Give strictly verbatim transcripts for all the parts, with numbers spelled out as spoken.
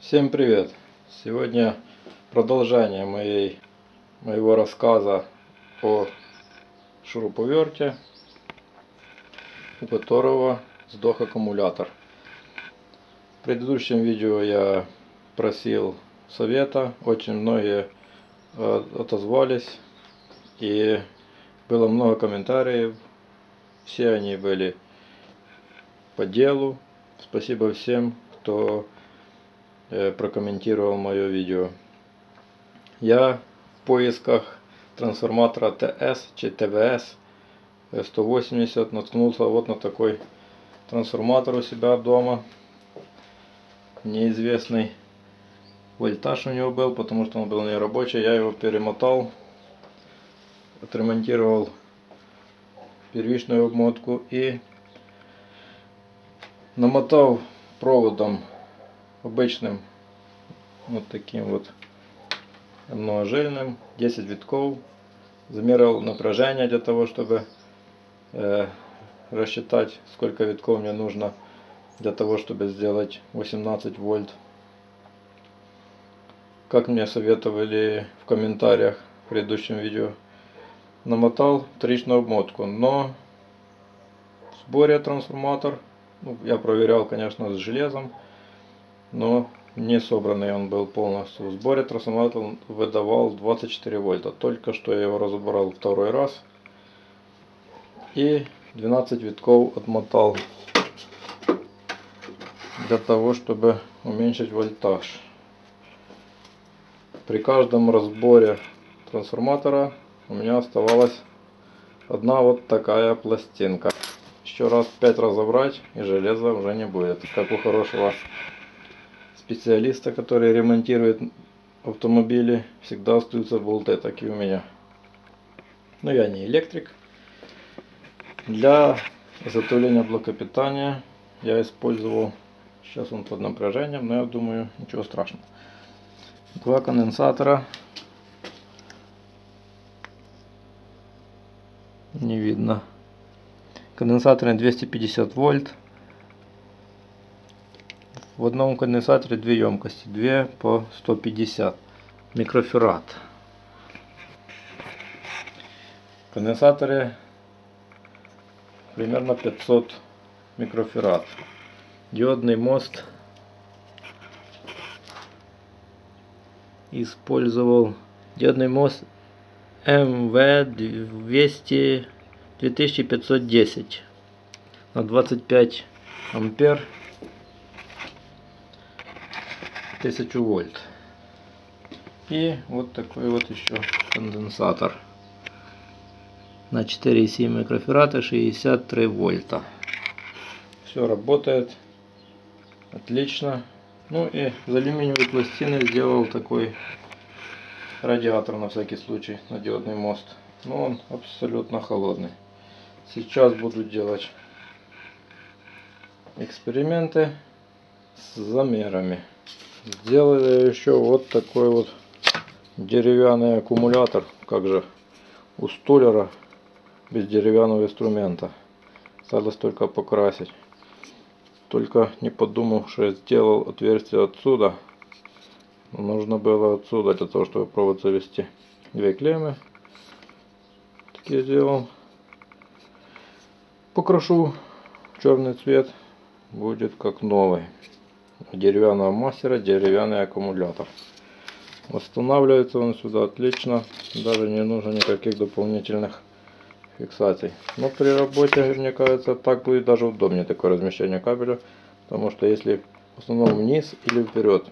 Всем привет! Сегодня продолжение моей, моего рассказа о шуруповерте, у которого сдох аккумулятор. В предыдущем видео я просил совета, очень многие отозвались и было много комментариев, все они были по делу. Спасибо всем, кто прокомментировал мое видео. Я в поисках трансформатора тэ эс чи тэ вэ эс сто восемьдесят наткнулся вот на такой трансформатор у себя дома. Неизвестный вольтаж у него был, потому что он был не рабочий. Я его перемотал, отремонтировал первичную обмотку и намотал проводом обычным, вот таким вот многожильным, десять витков. Замерил напряжение для того, чтобы э, рассчитать, сколько витков мне нужно для того, чтобы сделать восемнадцать вольт. Как мне советовали в комментариях в предыдущем видео, намотал вторичную обмотку, но в сборе трансформатор, ну, я проверял, конечно, с железом, но не собранный он был полностью. В сборе трансформатор выдавал двадцать четыре вольта. Только что я его разобрал второй раз и двенадцать витков отмотал для того, чтобы уменьшить вольтаж. При каждом разборе трансформатора у меня оставалась одна вот такая пластинка. Еще раз пять разобрать и железа уже не будет, как у хорошего специалиста, который ремонтирует автомобили, всегда остаются болты, так и у меня. Но я не электрик. Для изготовления блока питания я использовал, сейчас он под напряжением, но я думаю, ничего страшного, два конденсатора. Не видно. Конденсаторы двести пятьдесят вольт. В одном конденсаторе две емкости, две по сто пятьдесят микрофарад. В конденсаторе примерно пятьсот микрофарад. Диодный мост использовал диодный мост эм вэ двести две тысячи пятьсот десять на двадцать пять ампер, тысячу вольт. И вот такой вот еще конденсатор на четыре и семь микрофарада, шестьдесят три вольта. Все работает отлично. Ну и из алюминиевой пластины сделал такой радиатор на всякий случай на диодный мост. Но он абсолютно холодный. Сейчас буду делать эксперименты с замерами. Сделали еще вот такой вот деревянный аккумулятор, как же у столера, без деревянного инструмента. Осталось только покрасить. Только не подумал, что я сделал отверстие отсюда. Нужно было отсюда для того, чтобы провод завести. Две клеммы. Такие сделал. Покрашу черный цвет, будет как новый. У деревянного мастера деревянный аккумулятор. Восстанавливается он сюда отлично, даже не нужно никаких дополнительных фиксаций. Но при работе, мне кажется, так будет даже удобнее такое размещение кабеля, потому что если в основном вниз или вперед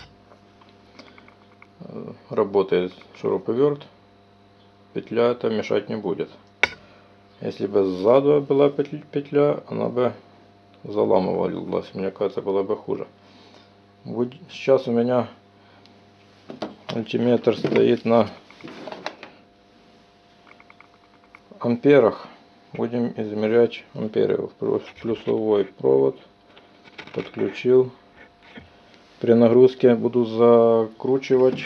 работает шуруповерт, петля это мешать не будет. Если бы сзади была петля, она бы заламывалась, мне кажется, было бы хуже. Сейчас у меня мультиметр стоит на амперах. Будем измерять амперы. Плюсовой провод подключил. При нагрузке буду закручивать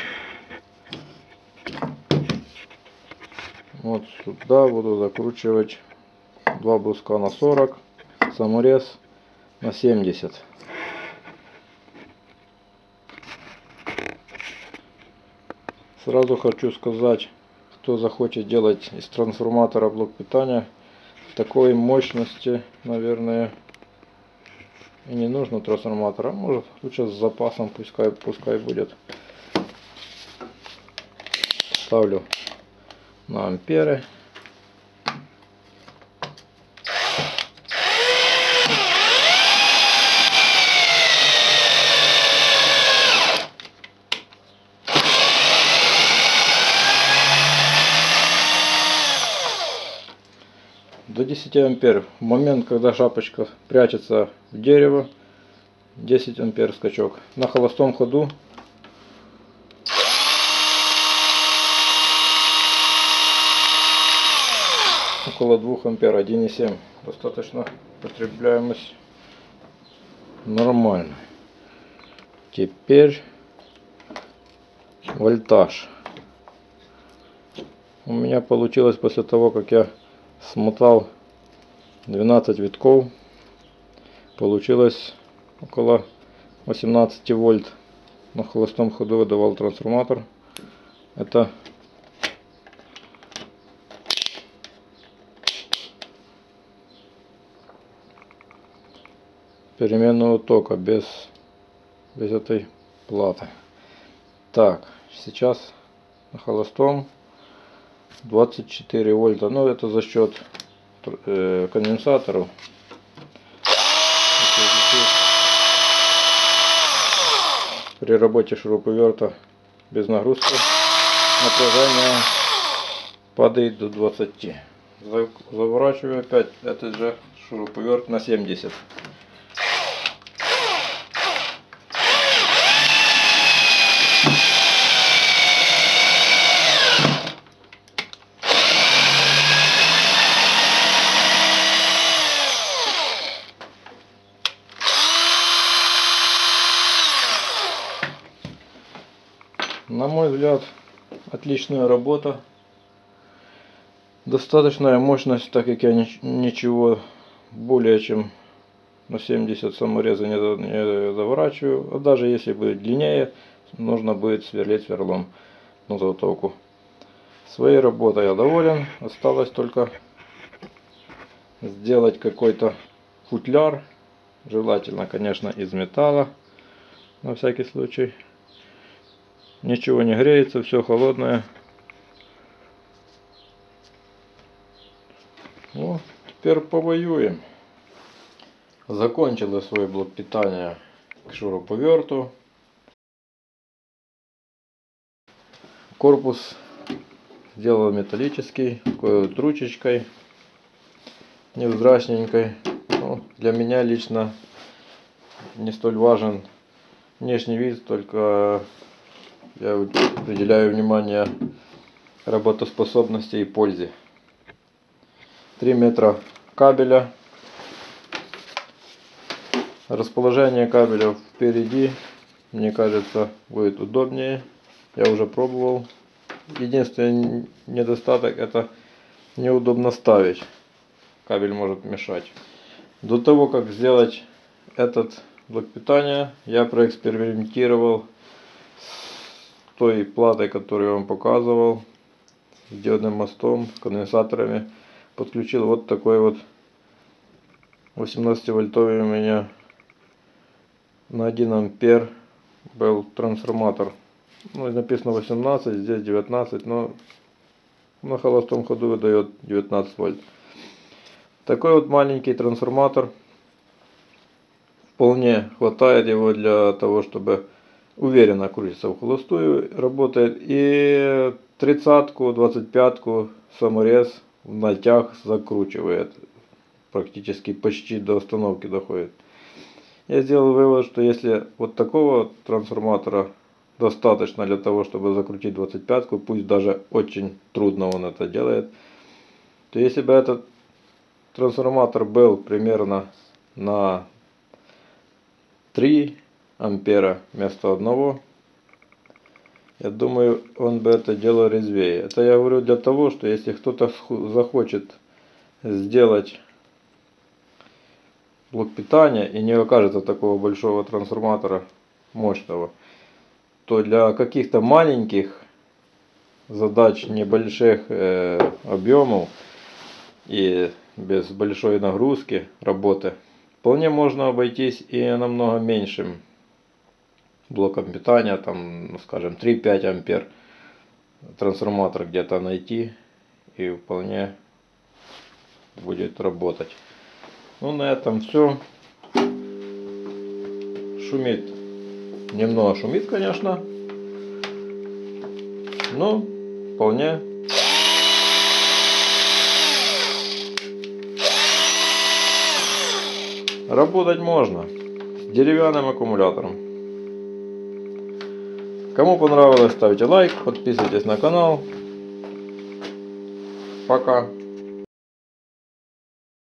вот сюда, буду закручивать два бруска на сорок, саморез на семьдесят. Сразу хочу сказать, кто захочет делать из трансформатора блок питания, такой мощности, наверное, и не нужно трансформатора. Может, лучше с запасом, пускай, пускай будет. Ставлю на амперы. До десяти ампер. В момент, когда шапочка прячется в дерево, десять ампер скачок. На холостом ходу около двух ампер, один и семь. Достаточно потребляемость нормальная. Теперь вольтаж. У меня получилось после того, как я смотал двенадцать витков, получилось около восемнадцати вольт. На холостом ходу выдавал трансформатор. Это переменного тока без, без этой платы. Так, сейчас на холостом двадцать четыре вольта. Ну, это за счет э, конденсаторов. При работе шуруповерта без нагрузки напряжение падает до двадцати. Заворачиваю опять этот же шуруповерт на семьдесят. На мой взгляд, отличная работа. Достаточная мощность, так как я ничего более чем на семьдесят самореза не заворачиваю. А даже если будет длиннее, нужно будет сверлить сверлом на заготовку. Своей работой я доволен. Осталось только сделать какой-то футляр. Желательно, конечно, из металла. На всякий случай. Ничего не греется, все холодное. Ну, теперь повоюем. Закончил я свой блок питания к шуруповерту. Корпус сделал металлический, такой вот ручечкой, невзрачненькой. Ну, для меня лично не столь важен внешний вид, только я уделяю внимание работоспособности и пользе. три метра кабеля. Расположение кабеля впереди, мне кажется, будет удобнее. Я уже пробовал. Единственный недостаток — это неудобно ставить. Кабель может мешать. До того, как сделать этот блок питания, я проэкспериментировал с той платой, которую я вам показывал, с диодным мостом, с конденсаторами. Подключил вот такой вот восемнадцативольтовый у меня на один ампер был трансформатор. Ну, написано восемнадцать, здесь девятнадцать, но на холостом ходу выдает девятнадцать вольт. Такой вот маленький трансформатор. Вполне хватает его для того, чтобы уверенно крутиться в холостую. Работает и тридцатку, двадцать пятку саморез в натяг закручивает. Практически почти до остановки доходит. Я сделал вывод, что если вот такого трансформатора достаточно для того, чтобы закрутить двадцать пятку, пусть даже очень трудно он это делает, то если бы этот трансформатор был примерно на три ампера вместо одного, я думаю, он бы это делал резвее. Это я говорю для того, что если кто-то захочет сделать блок питания и не окажется такого большого трансформатора мощного, то для каких-то маленьких задач небольших э, объемов и без большой нагрузки работы вполне можно обойтись и намного меньшим блоком питания, там, ну, скажем, три-пять ампер. Трансформатор где-то найти и вполне будет работать. Ну, на этом все. Шумит. Немного шумит, конечно. Но вполне работать можно с деревянным аккумулятором. Кому понравилось, ставьте лайк, подписывайтесь на канал. Пока.